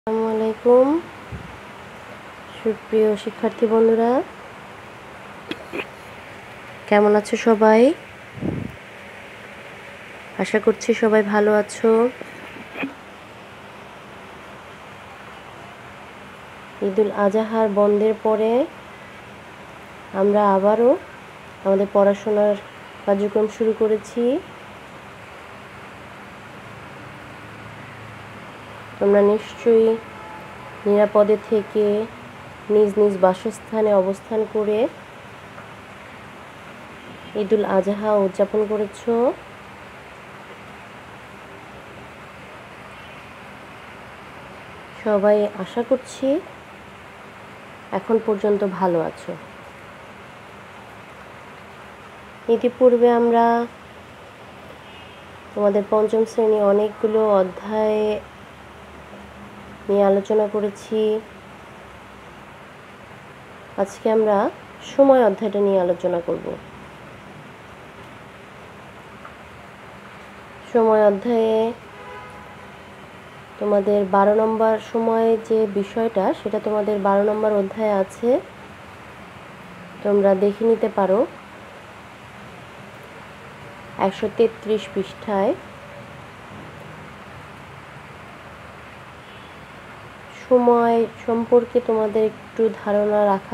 আসসালামু আলাইকুম সুপ্রিয় শিক্ষার্থী বন্ধুরা, কেমন আছো সবাই? আশা করছি সবাই ভালো আছো। ঈদুল আজহার বন্ধের পরে আমরা আবারও আমাদের পড়াশোনার কার্যক্রম শুরু করেছি। তোমরা নিশ্চয়ই নিরাপদে থেকে নিজ নিজ বাসস্থানে অবস্থান করে ঈদুল আজহা উদযাপন করেছো। সবাই আশা করছি এখন পর্যন্ত ভালো আছো। ইতিপূর্বে আমরা তোমাদের পঞ্চম শ্রেণী অনেকগুলো অধ্যায় নিয়ে আলোচনা করেছি। আজকে আমরা সময় অধ্যায়টা নিয়ে আলোচনা করব। সময় অধ্যায়ে তোমাদের 12 নম্বর সময়ে যে বিষয়টা, সেটা তোমাদের 12 নম্বর অধ্যায়ে আছে, তোমরা দেখে নিতে পারো 133 পৃষ্ঠায়। সময় সম্পর্কে তোমাদের একটু ধারণা রাখা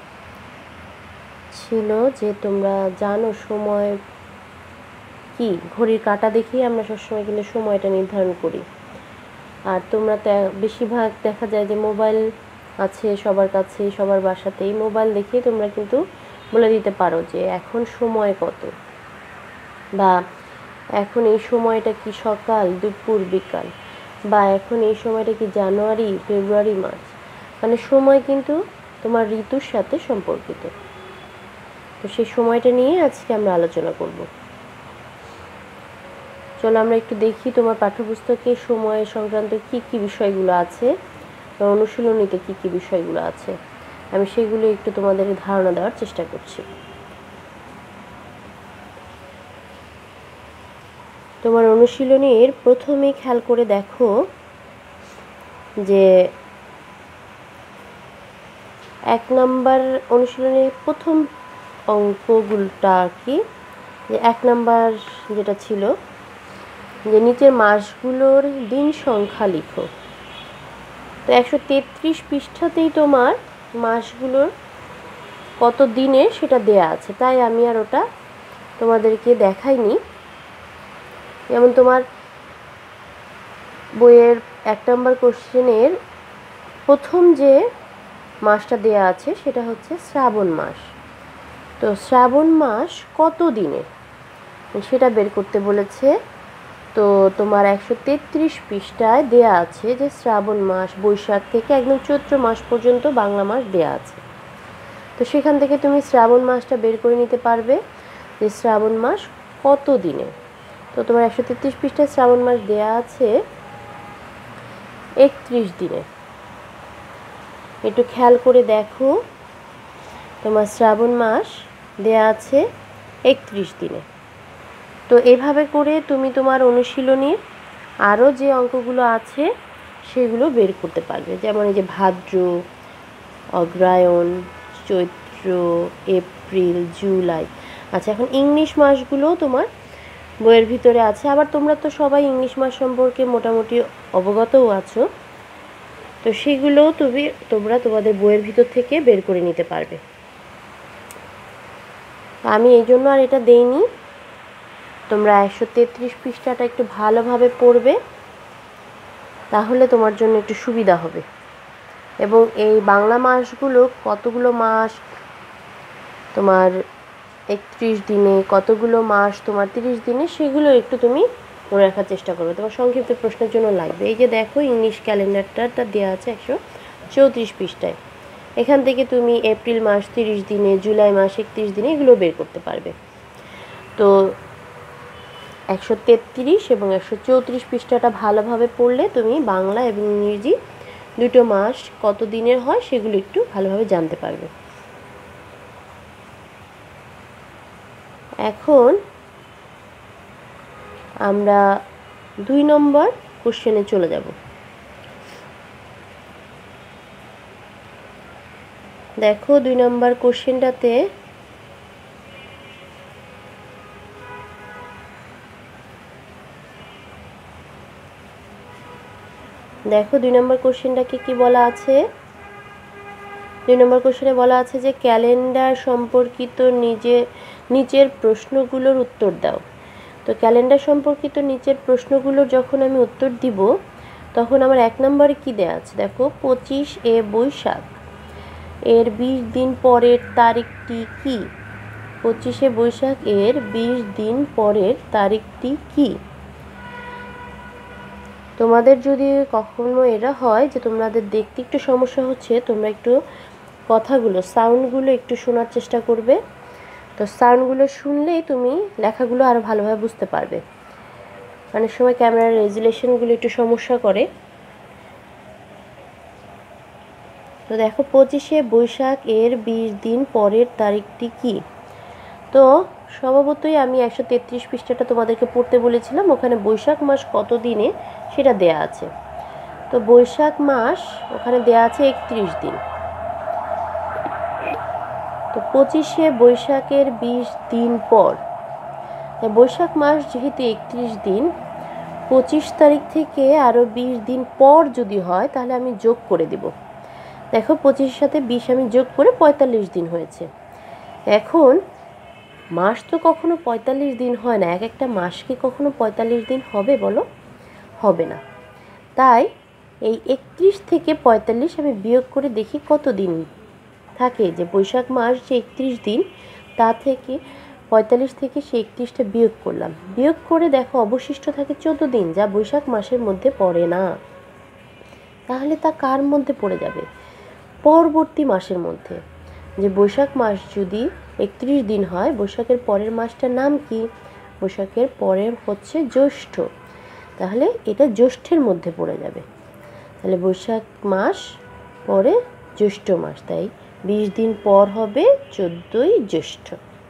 ছিল যে তোমরা জানো সময় কি। ঘড়ির কাঁটা দেখেই আমরা সবসময় কিন্তু সময়টা নির্ধারণ করি। আর তোমরা তো বেশিরভাগ দেখা যায় যে মোবাইল আছে সবার কাছে, সবার বাসাতেই। মোবাইল দেখেই তোমরা কিন্তু বলে দিতে পারো যে এখন সময় কত, বা এখন এই সময়টা কি সকাল, দুপুর, বিকাল, বা এখন এই সময়টা কি জানুয়ারি, ফেব্রুয়ারি, মার্চ। মানে সময় কিন্তু তোমার ঋতুর সাথে সম্পর্কিত। তো সেই সময়টা নিয়ে আজকে আমরা আলোচনা করব। চলো আমরা একটু দেখি তোমার পাঠ্যপুস্তকে সময় সংক্রান্ত কি কি বিষয়গুলো আছে, অনুশীলনীতে কি কি বিষয়গুলো আছে, আমি সেগুলো একটু তোমাদের ধারণা দেওয়ার চেষ্টা করছি। তোমার অনুশীলনীর প্রথমেই খেয়াল করে দেখো যে 1 নম্বর অনুশীলনীর প্রথম অঙ্কগুলোটা কি, যে 1 নম্বর যেটা ছিল যে নিচের মাসগুলোর দিন সংখ্যা লিখো। তো 133 পৃষ্ঠাতেই তোমার মাসগুলোর কত দিনে সেটা দেয়া আছে, তাই আমি আর ওটা তোমাদেরকে দেখাইনি। যেমন তোমার বইয়ের 1 নম্বর কোশ্চেনের প্রথম যে মাসটা দেয়া আছে সেটা হচ্ছে শ্রাবণ মাস। তো শ্রাবণ মাস কত দিনে সেটা বের করতে বলেছে। তো তোমার 133 পৃষ্ঠায় দেয়া আছে যে শ্রাবণ মাস বৈশাখ থেকে একদম চৈত্র মাস পর্যন্ত বাংলা মাস দেয়া আছে। তো সেখান থেকে তুমি শ্রাবণ মাসটা বের করে নিতে পারবে যে শ্রাবণ মাস কত দিনে। তো তোমার 133 পৃষ্ঠায় শ্রাবণ মাস দেয়া আছে 31 দিনে। একটু খেয়াল করে দেখো, তোমার শ্রাবণ মাস দেয়া আছে 31 দিনে। তো এভাবে করে তুমি তোমার অনুশীলনীর আরও যে অঙ্কগুলো আছে সেগুলো বের করতে পারবে। যেমন এই যে ভাদ্র, অগ্রহায়ণ, চৈত্র, এপ্রিল, জুলাই। আচ্ছা, এখন ইংলিশ মাসগুলো তোমার বইয়ের ভিতরে আছে। আবার তোমরা তো সবাই ইংলিশ মাস সম্পর্কে মোটামুটি অবগতও আছো। তো সেগুলোও তোমরা তোমাদের বইয়ের ভিতর থেকে বের করে নিতে পারবে। আমি এই জন্য আর এটা দেইনি। তোমরা 133 পৃষ্ঠাটা একটু ভালোভাবে পড়বে, তাহলে তোমার জন্য একটু সুবিধা হবে। এবং এই বাংলা মাসগুলো কতগুলো মাস তোমার 31 দিনে, কতগুলো মাস তোমার 30 দিনে, সেগুলো একটু তুমি মনে রাখার চেষ্টা করবে। তোমার সংক্ষিপ্ত প্রশ্নের জন্য লাগবে। এই যে দেখো ইংলিশ ক্যালেন্ডারটা দেওয়া আছে 134 পৃষ্ঠায়। এখান থেকে তুমি এপ্রিল মাস 30 দিনে, জুলাই মাস 31 দিনে, এগুলো বের করতে পারবে। তো 133 এবং 134 পৃষ্ঠাটা ভালোভাবে পড়লে তুমি বাংলা এবং ইংরেজি দুটো মাস কত দিনের হয় সেগুলো একটু ভালোভাবে জানতে পারবে। এখন আমরা 2 নম্বর কোশ্চেনে চলে যাব। দেখো 2 নম্বর কোশ্চেনটাতে দেখো 2 নম্বর কোশ্চেনটাকে কি বলা আছে। 2 নম্বর কোশ্চেনে বলা আছে যে ক্যালেন্ডার সম্পর্কিত নিচের প্রশ্নগুলোর উত্তর দাও। তো ক্যালেন্ডার সম্পর্কিত নিচের প্রশ্নগুলোর যখন আমি উত্তর দিব তখন আমার 1 নম্বরে কি দেয়া আছে দেখো, 25 বৈশাখ এর 20 দিন পরের তারিখটি কি? 25 বৈশাখ এর 20 দিন পরের তারিখটি কি? তোমাদের যদি কখনো এটা হয় যে তোমাদের দেখতে একটু সমস্যা হচ্ছে, তোমরা একটু কথাগুলো সাউন্ডগুলো একটু শোনার চেষ্টা করবে। তো সাউন্ডগুলো শুনলেই তুমি লেখাগুলো আরও ভালোভাবে বুঝতে পারবে। অনেক সময় ক্যামেরার রেজুলেশনগুলো একটু সমস্যা করে। তো দেখো 25 বৈশাখ এর 20 দিন পরের তারিখটি কি? তো স্বভাবতই আমি 133 পৃষ্ঠাটা তোমাদেরকে পড়তে বলেছিলাম, ওখানে বৈশাখ মাস কত দিনে সেটা দেয়া আছে। তো বৈশাখ মাস ওখানে দেয়া আছে 31 দিন। তো 25 বৈশাখের 20 দিন পর, বৈশাখ মাস যেহেতু 31 দিন, 25 তারিখ থেকে আরও 20 দিন পর যদি হয় তাহলে আমি যোগ করে দেব। দেখো 25-এর সাথে 20 আমি যোগ করে 45 দিন হয়েছে। এখন মাস তো কখনো 45 দিন হয় না, এক একটা মাস কি কখনো 45 দিন হবে বলো? হবে না। তাই এই 31 থেকে 45 আমি বিয়োগ করে দেখি কত দিন থাকে। যে বৈশাখ মাস যে 31 দিন, তা থেকে 45 থেকে সেই 31টা বিয়োগ করলাম। বিয়োগ করে দেখো অবশিষ্ট থাকে 14 দিন, যা বৈশাখ মাসের মধ্যে পড়ে না। তাহলে তা কার মধ্যে পড়ে যাবে? পরবর্তী মাসের মধ্যে। যে বৈশাখ মাস যদি 31 দিন হয়, বৈশাখের পরের মাসটার নাম কি? বৈশাখের পরের হচ্ছে জ্যৈষ্ঠ। তাহলে এটা জ্যৈষ্ঠের মধ্যে পড়ে যাবে। তাহলে বৈশাখ মাস পরে জ্যৈষ্ঠ মাস, তাই 20 দিন পর হবে 14ই জ্যৈষ্ঠ।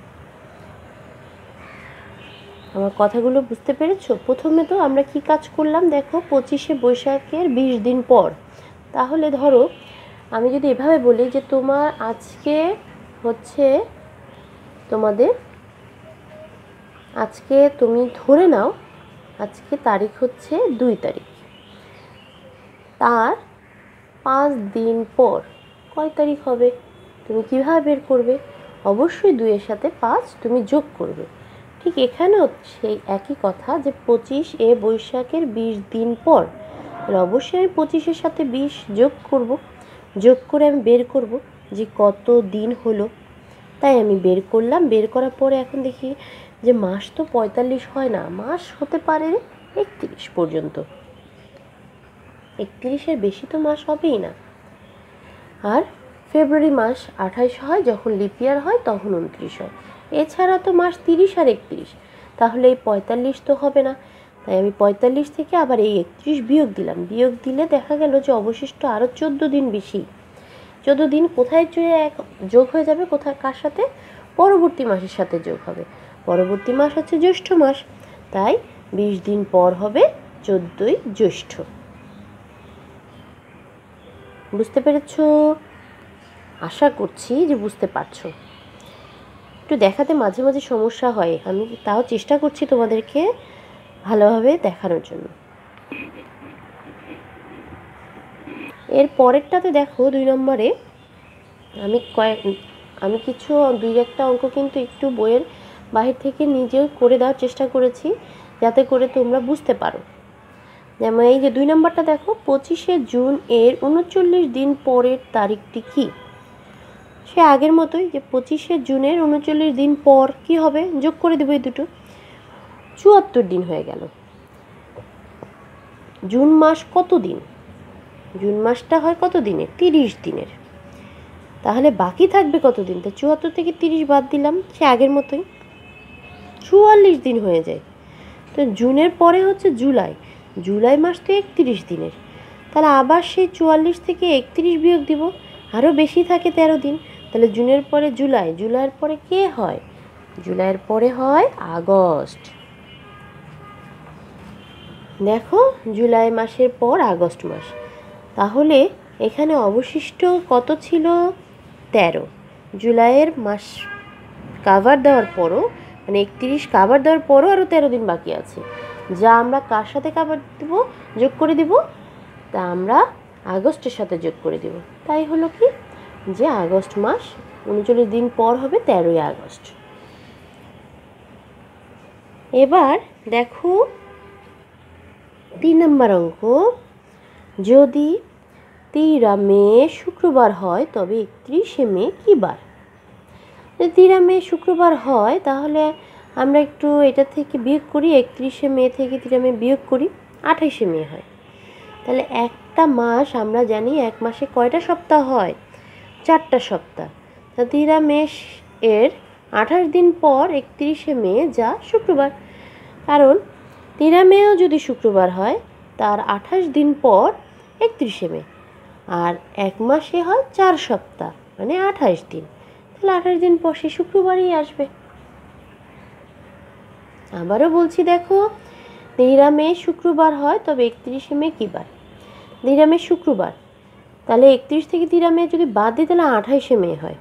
আমার কথাগুলো বুঝতে পেরেছো? প্রথমে তো আমরা কি কাজ করলাম দেখো, 25 বৈশাখের 20 দিন পর। তাহলে ধরো আমি যদি এভাবে বলি যে তোমার আজকে হচ্ছে তোমাদের, আজকে তুমি ধরে নাও আজকে তারিখ হচ্ছে 2 তারিখ, তার 5 দিন পর কয় তারিখ হবে? তুমি কিভাবে বের করবে? অবশ্যই 2 এর সাথে 5 তুমি যোগ করবে। ঠিক এখানেও সেই একই কথা, যে 25 বৈশাখের 20 দিন পর, তাহলে অবশ্যই আমি 25-এর সাথে 20 যোগ করব। যোগ করে আমি বের করব যে কত দিন হলো। তাই আমি বের করলাম। বের করার পরে এখন দেখি যে মাস তো 45 হয় না, মাস হতে পারে 31 পর্যন্ত। 31-এর বেশি তো মাস হবেই না। আর ফেব্রুয়ারি মাস 28 হয়, যখন লিপ ইয়ার হয় তখন 29 হয়। এছাড়া তো মাস 30 আর 31, তাহলে এই 45 তো হবে না। তাই আমি 45 থেকে আবার এই 31 বিয়োগ দিলাম। বিয়োগ দিলে দেখা গেল যে অবশিষ্ট আরও 14 দিন বেশি। 14 দিন কোথায় যোগ হয়ে যাবে? কোথায়, কার সাথে? পরবর্তী মাসের সাথে যোগ হবে। পরবর্তী মাস হচ্ছে জ্যৈষ্ঠ মাস, তাই 20 দিন পর হবে 14ই জ্যৈষ্ঠ। বুঝতে পেরেছো? আশা করছি যে বুঝতে পারছো। একটু দেখাতে মাঝে মাঝে সমস্যা হয়, আমি তাও চেষ্টা করছি তোমাদেরকে ভালোভাবে দেখানোর জন্য। এর পরেরটাতে দেখো 2 নম্বরে আমি কিছু 2-1টা অঙ্ক কিন্তু একটু বইয়ের বাহির থেকে নিজেও করে দেওয়ার চেষ্টা করেছি, যাতে করে তোমরা বুঝতে পারো। যেমন এই যে 2 নম্বরটা দেখো, 25 জুন এর 39 দিন পরের তারিখটি কি? সে আগের মতোই, যে 25 জুনের 39 দিন পর কি হবে? যোগ করে দেবো এই দুটো, 74 দিন হয়ে গেল। জুন মাস কত দিন? জুন মাসটা হয় কত দিনের? 30 দিনের। তাহলে বাকি থাকবে কত দিন? তো 74 থেকে 30 বাদ দিলাম, সে আগের মতোই 44 দিন হয়ে যায়। তো জুনের পরে হচ্ছে জুলাই, জুলাই মাস তো 31 দিনের। তাহলে আবার সেই 44 থেকে 31 বিয়োগ দিব, আরও বেশি থাকে 13 দিন। তাহলে জুনের পরে জুলাই, জুলাইয়ের পরে কে হয়? জুলাইয়ের পরে হয় আগস্ট। দেখো জুলাই মাসের পর আগস্ট মাস। তাহলে এখানে অবশিষ্ট কত ছিল? 13। জুলাইয়ের মাস কাভার দেওয়ার পরও, মানে 31 কাভার দেওয়ার পরও আরও 13 দিন বাকি আছে, যা আমরা কার সাথে কাভার দেব, যোগ করে দিব, তা আমরা আগস্টের সাথে যোগ করে দেব। তাই হলো কি যে আগস্ট মাস 39 দিন পর হবে 13ই আগস্ট। এবার দেখো 3 নম্বর অঙ্ক, যদি 13 মে শুক্রবার হয় তবে 31শে মে কী বার? যদি 13 মে শুক্রবার হয় তাহলে আমরা একটু এটা থেকে বিয়োগ করি, 31শে মে থেকে 13 মে বিয়োগ করি, 28শে মে হয়। তাহলে একটা মাস আমরা জানি এক মাসে কয়টা সপ্তাহ হয়? 4টা সপ্তাহ। তা 13 মে এর 28 দিন পর 31শে মে যা শুক্রবার, কারণ 13 মেও যদি শুক্রবার হয় তার 28 দিন পর 31শে মে, আর এক মাসে হয় 4 সপ্তাহ মানে 28 দিন, তাহলে 28 দিন পর সে শুক্রবারই আসবে। আবারও বলছি, দেখো 13 মে শুক্রবার হয় তবে 31শে মে কী বার? 13 মে শুক্রবার, তাহলে 31 থেকে 13 মে যদি বাদ দিই তাহলে 28শে মে হয়।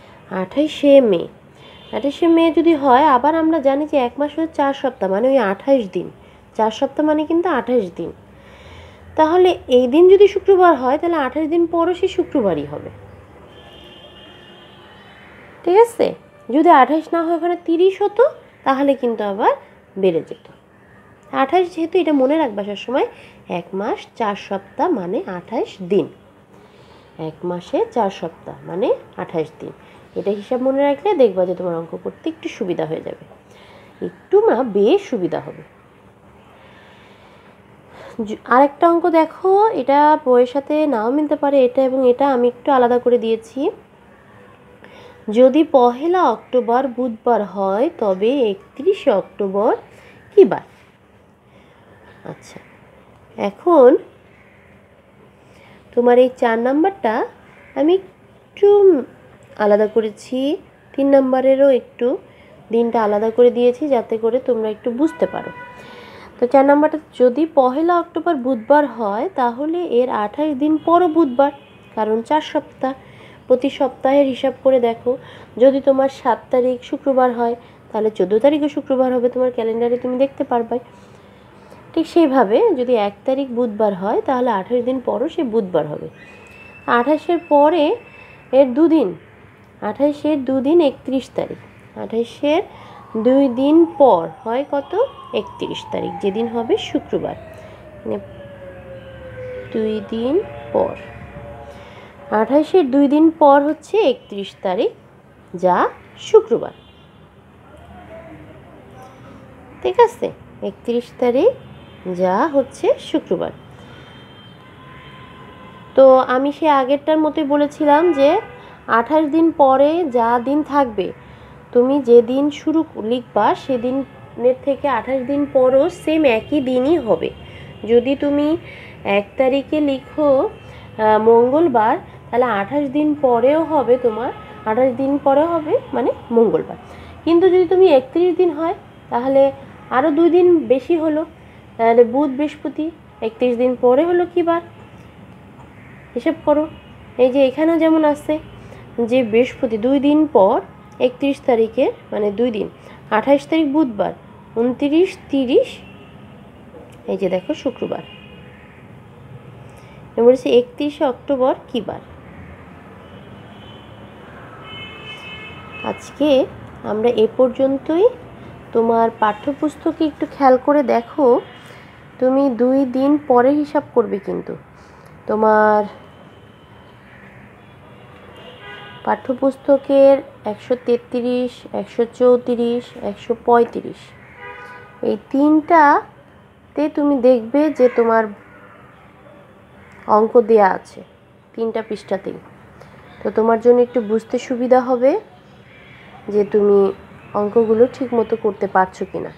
28শে মে যদি হয়, আবার আমরা জানি যে এক মাস হচ্ছে 4 সপ্তাহ মানে ওই 28 দিন, 4 সপ্তাহ মানে কিন্তু 28 দিন। তাহলে এই দিন যদি শুক্রবার হয় তাহলে 28 দিন পরও সে শুক্রবারই হবে, ঠিক আছে? যদি 28 না হয় ওখানে 30 হতো তাহলে কিন্তু আবার বেড়ে যেত। 28 যেহেতু, এটা মনে রাখবা সবসময়, এক মাস 4 সপ্তাহ মানে 28 দিন, এক মাসে 4 সপ্তাহ মানে 28 দিন। এটা হিসাব মনে রাখলে দেখবা যে তোমার অঙ্ক করতে একটু সুবিধা হয়ে যাবে, একটু না বেশ সুবিধা হবে। আরেকটা অঙ্ক দেখো, এটা বইয়ের সাথে নাও মিলতে পারে, এটা এবং এটা আমি একটু আলাদা করে দিয়েছি। যদি 1 অক্টোবর বুধবার হয় তবে 31শে অক্টোবর কী বার? আচ্ছা, এখন তোমার এই 4 নাম্বারটা আমি একটু আলাদা করেছি, 3 নাম্বারেরও একটু দিনটা আলাদা করে দিয়েছি যাতে করে তোমরা একটু বুঝতে পারো। তো 4 নাম্বারটা, যদি 1 অক্টোবর বুধবার হয় তাহলে এর 28 দিন পরও বুধবার, কারণ 4 সপ্তাহ। প্রতি সপ্তাহের হিসাব করে দেখো, যদি তোমার 7 তারিখ শুক্রবার হয় তাহলে 14 তারিখও শুক্রবার হবে, তোমার ক্যালেন্ডারে তুমি দেখতে পারবে। ঠিক সেইভাবে যদি 1 তারিখ বুধবার হয় তাহলে 28 দিন পরও সে বুধবার হবে। 28-এর পরে এর 2 দিন, 28-এর 2 দিন 31 তারিখ, 28-এর 2 দিন পর হয় কত? 31 তারিখ, যেদিন হবে শুক্রবার, মানে 2 দিন পর। 28-এর 2 দিন পর হচ্ছে 31 তারিখ যা শুক্রবার, ঠিক আছে? 31 তারিখ যা হচ্ছে শুক্রবার। তো আমি সে আগেরটার মতোই বলেছিলাম যে 28 দিন পরে যা দিন থাকবে, তুমি যেদিন শুরু লিখবা সেদিনের থেকে 28 দিন পরও সেম একই দিনই হবে। যদি তুমি 1 তারিখে লিখো মঙ্গলবার, তাহলে 28 দিন পরেও হবে তোমার, 28 দিন পরেও হবে মানে মঙ্গলবার। কিন্তু যদি তুমি 31 দিন হয় তাহলে আরও 2 দিন বেশি হলো, তাহলে বুধ বৃহস্পতি, 31 দিন পরে হলো কী বার? হিসেব করো, এই যে এখানেও যেমন আছে যে বৃহস্পতি 2 দিন পর 31 তারিখের মানে 2 দিন, 28 তারিখ বুধবার, 29, 30, এই যে দেখো শুক্রবার। বলেছি 31শে অক্টোবর কী বার? আজকে আমরা এ পর্যন্তই। তোমার পাঠ্যপুস্তকে একটু খেয়াল করে দেখো, তুমি 2 দিন পরে হিসাব করবে, কিন্তু তোমার পাঠ্যপুস্তকের 133, 134, 135 এই 3টাতে তুমি দেখবে যে তোমার অঙ্ক দেয়া আছে 3টা পৃষ্ঠাতেই। তো তোমার জন্য একটু বুঝতে সুবিধা হবে যে তুমি অঙ্কগুলো ঠিক মতো করতে পারছো কিনা।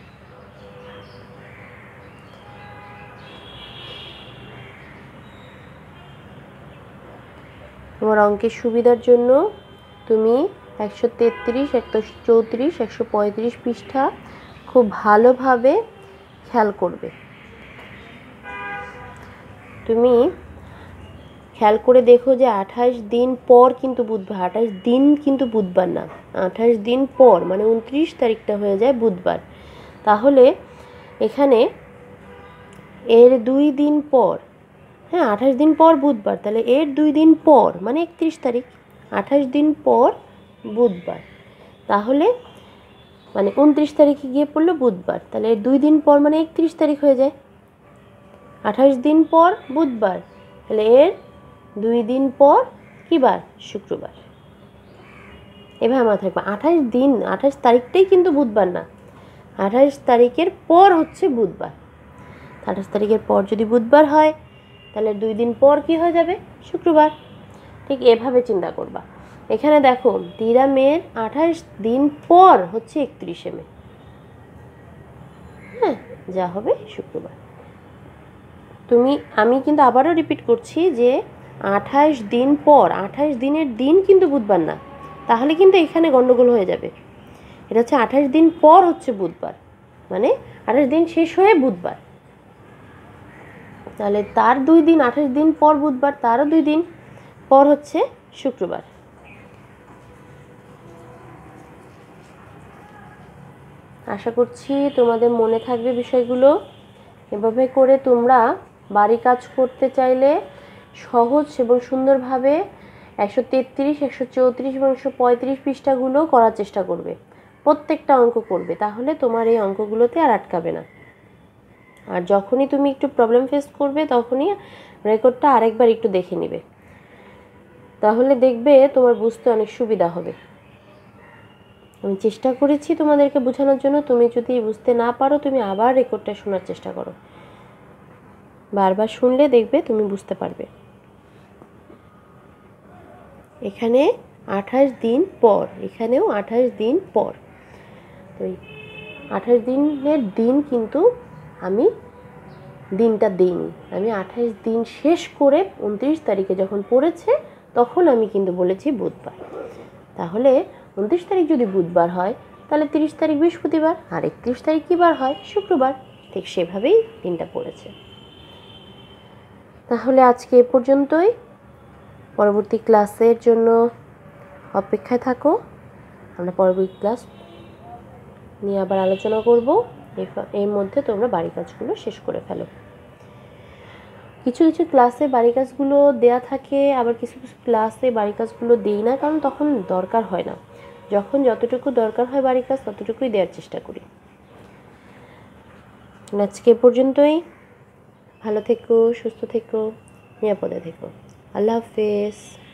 তোমার অঙ্কের সুবিধার জন্য তুমি 133, 134, 135 পৃষ্ঠা খুব ভালোভাবে খেয়াল করবে। তুমি খেয়াল করে দেখো যে 28 দিন পর কিন্তু বুধবার, 28 দিন কিন্তু বুধবার না, 28 দিন পর মানে 29 তারিখটা হয়ে যায় বুধবার। তাহলে এখানে এর 2 দিন পর, হ্যাঁ 28 দিন পর বুধবার, তাহলে এর 2 দিন পর মানে 31 তারিখ, 28 দিন পর বুধবার, তাহলে মানে 29 তারিখে গিয়ে পড়লো বুধবার, তাহলে এর 2 দিন পর মানে 31 তারিখ হয়ে যায়। 28 দিন পর বুধবার, তাহলে এর 2 দিন পর কী বার? শুক্রবার। এভাবে মাথায় রাখবা, 28 দিন 28 তারিখটাই কিন্তু বুধবার না, 28 তারিখের পর হচ্ছে বুধবার। 28 তারিখের পর যদি বুধবার হয় তাহলে 2 দিন পর কি হয়ে যাবে? শুক্রবার। ঠিক এভাবে চিন্তা করবা। এখানে দেখো 13 মের 28 দিন পর হচ্ছে 31 মে, হ্যাঁ যা হবে শুক্রবার। আমি কিন্তু আবারও রিপিট করছি যে 28 দিন পর, 28 দিনের দিন কিন্তু বুধবার না, তাহলে কিন্তু এখানে গন্ডগোল হয়ে যাবে। এটা হচ্ছে 28 দিন পর হচ্ছে বুধবার, মানে 28 দিন শেষ হয়ে বুধবার, তাহলে তার 2 দিন, 28 দিন পর বুধবার, তারও 2 দিন পর হচ্ছে শুক্রবার। আশা করছি তোমাদের মনে থাকবে বিষয়গুলো। এভাবে করে তোমরা বাড়ি কাজ করতে চাইলে সহজ এবং সুন্দরভাবে 133, 134 এবং 135 পৃষ্ঠাগুলো করার চেষ্টা করবে, প্রত্যেকটা অঙ্ক করবে, তাহলে তোমার এই অঙ্কগুলোতে আর আটকাবে না। আর যখনই তুমি একটু প্রবলেম ফেস করবে তখনই রেকর্ডটা আরেকবার একটু দেখে নেবে, তাহলে দেখবে তোমার বুঝতে অনেক সুবিধা হবে। আমি চেষ্টা করেছি তোমাদেরকে বোঝানোর জন্য, তুমি যদি বুঝতে না পারো তুমি আবার রেকর্ডটা শোনার চেষ্টা করো, বারবার শুনলে দেখবে তুমি বুঝতে পারবে। এখানে 28 দিন পর, এখানেও 28 দিন পর, তো 28 দিনের দিন কিন্তু আমি দিনটা দিইনি, আমি 28 দিন শেষ করে 29 তারিখে যখন পড়েছে তখন আমি কিন্তু বলেছি বুধবার। তাহলে 29 তারিখ যদি বুধবার হয় তাহলে 30 তারিখ বৃহস্পতিবার, আর 31 তারিখ কী বার হয়? শুক্রবার। ঠিক সেভাবেই দিনটা পড়েছে। তাহলে আজকে এ পর্যন্তই, পরবর্তী ক্লাসের জন্য অপেক্ষায় থাকো, আমরা পরবর্তী ক্লাস নিয়ে আবার আলোচনা করব। এর মধ্যে তোমরা বাড়ি কাজগুলো শেষ করে ফেলো। কিছু কিছু ক্লাসে বাড়ি কাজগুলো দেয়া থাকে, আবার কিছু কিছু ক্লাসে বাড়ি কাজগুলো দিই না, কারণ তখন দরকার হয় না। যখন যতটুকু দরকার হয় বাড়ি কাজ ততটুকুই দেওয়ার চেষ্টা করি। আজকে পর্যন্তই, ভালো থেকো, সুস্থ থেকো, নিরাপদে থেকো। আল্লাহ হাফেজ।